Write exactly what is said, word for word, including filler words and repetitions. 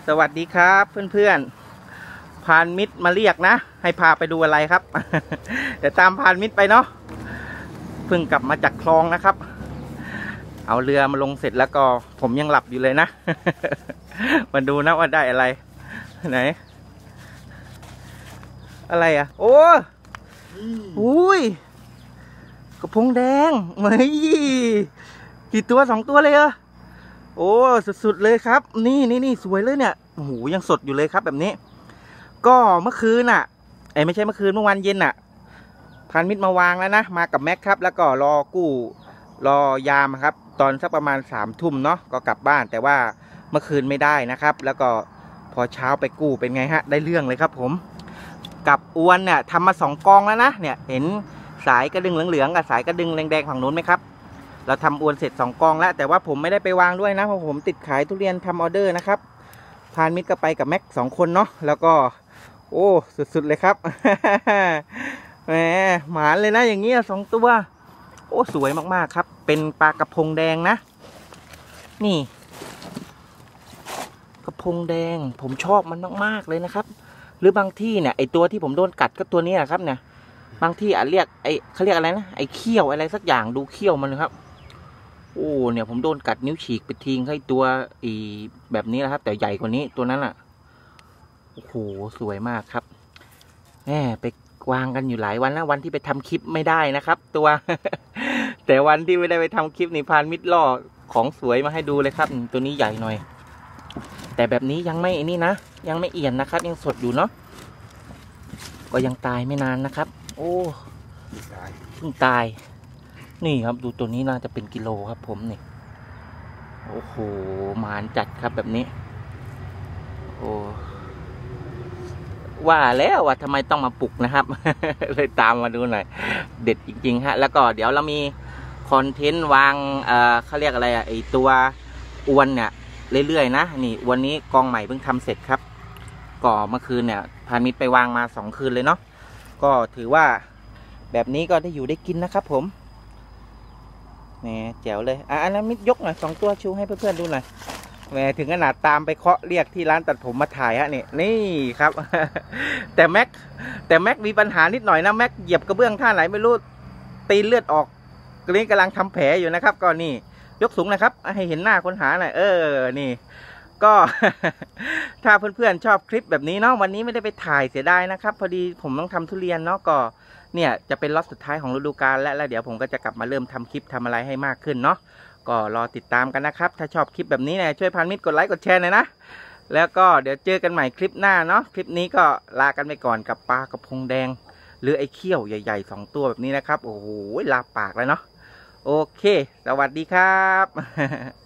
สวัสดีครับเพื่อนๆพานมิตรมาเรียกนะให้พาไปดูอะไรครับ เดี๋ยวตามพานมิตรไปเนาะเพิ่งกลับมาจากคลองนะครับเอาเรือมาลงเสร็จแล้วก็ผมยังหลับอยู่เลยนะ มาดูนะว่าได้อะไรไหนอะไรอ่ะโอ้อุ้ยกระพงแดงเฮ้ยกี่ตัวสองตัวเลยเหรอโอ้สุดๆเลยครับนี่นี่นี่สวยเลยเนี่ยโอ้โหยังสดอยู่เลยครับแบบนี้ก็เมื่อคืนน่ะไอ้ไม่ใช่เมื่อคืนเมื่อวานเย็นน่ะพานมิตรมาวางแล้วนะมากับแม็กครับแล้วก็รอกู้รอยามครับตอนสักประมาณสามทุ่มเนาะก็กลับบ้านแต่ว่าเมื่อคืนไม่ได้นะครับแล้วก็พอเช้าไปกู้เป็นไงฮะได้เรื่องเลยครับผมกับอวนเนี่ยทำมาสองกองแล้วนะเนี่ยเห็นสายกระดึงเหลืองๆกับสายกระดึงแดงๆฝั่งนู้นไหมครับเราทำอวนเสร็จสองกองแล้วแต่ว่าผมไม่ได้ไปวางด้วยนะเพราะผมติดขายทุเรียนทำออเดอร์นะครับพานมิตรก็ไปกับแม็กสองคนเนาะแล้วก็โอ้สุดๆเลยครับ แหมหมานเลยนะอย่างเงี้ยสองตัวโอ้สวยมากๆครับเป็นปลากระพงแดงนะนี่กระพงแดงผมชอบมันมากๆเลยนะครับหรือบางที่เนี่ยไอตัวที่ผมโดนกัดก็ตัวนี้แหละครับเนี่ยบางที่อาจเรียกไอเขาเรียกอะไรนะไอเขี้ยวอะไรสักอย่างดูเขี้ยวมันครับโอ้เนี่ยผมโดนกัดนิ้วฉีกไปทิ้งให้ตัวอีแบบนี้นะครับแต่ใหญ่กว่านี้ตัวนั้นอ่ะโอ้โหสวยมากครับแหมไปวางกันอยู่หลายวันแล้ววันที่ไปทำคลิปไม่ได้นะครับตัว แต่วันที่ไม่ได้ไปทำคลิปนี่พานมิตรล่อของสวยมาให้ดูเลยครับตัวนี้ใหญ่หน่อยแต่แบบนี้ยังไม่นี่นะยังไม่เอี่ยนนะครับยังสดอยู่เนาะก็ยังตายไม่นานนะครับโอ้เพิ่งตายนี่ครับดูตัวนี้น่าจะเป็นกิโลครับผมนี่โอ้โหหมานจัดครับแบบนี้โอ้ว่าแล้วว่าทำไมต้องมาปลุกนะครับ เลยตามมาดูหน่อยเด็ดจริงๆฮะแล้วก็เดี๋ยวเรามีคอนเทนต์วางเอ่อเขาเรียกอะไรอะไอตัวอวนเนี่ยเรื่อยๆนะนี่วันนี้กองใหม่เพิ่งทำเสร็จครับก่อเมื่อคืนเนี่ยพามิตรไปวางมาสองคืนเลยเนาะก็ถือว่าแบบนี้ก็ได้อยู่ได้กินนะครับผมนี่แจ๋วเลยอ่ะอันนั้นมิตรยกหน่อยสองตัวชูให้เพื่อนๆดูหน่อยแหมถึงขนาดตามไปเคาะเรียกที่ร้านตัดผมมาถ่ายฮะนี่นี่ครับ แต่แม็กแต่แม็กมีปัญหานิดหน่อยนะแม็กเหยียบกระเบื้องท่าไหนไม่รู้ตีเลือดออกกรณีกำลังทำแผลอยู่นะครับก็นี่ยกสูงนะครับให้เห็นหน้าคนหาหน่อยเออนี่ก็ ถ้าเพื่อนๆชอบคลิปแบบนี้เนาะวันนี้ไม่ได้ไปถ่ายเสียดายนะครับพอดีผมต้องทำทุเรียนเนาะก็เนี่ยจะเป็นล็อตสุดท้ายของฤดูกาลและแล้วเดี๋ยวผมก็จะกลับมาเริ่มทำคลิปทำอะไรให้มากขึ้นเนาะก็รอติดตามกันนะครับถ้าชอบคลิปแบบนี้เนี่ยช่วยพานมิตรกดไลค์กดแชร์หน่อยนะแล้วก็เดี๋ยวเจอกันใหม่คลิปหน้าเนาะคลิปนี้ก็ลากันไปก่อนกับปลากระพงแดงหรือไอ้เขี้ยวใหญ่ๆสองตัวแบบนี้นะครับโอ้โหลาปากแล้วเนาะโอเคสวัสดีครับ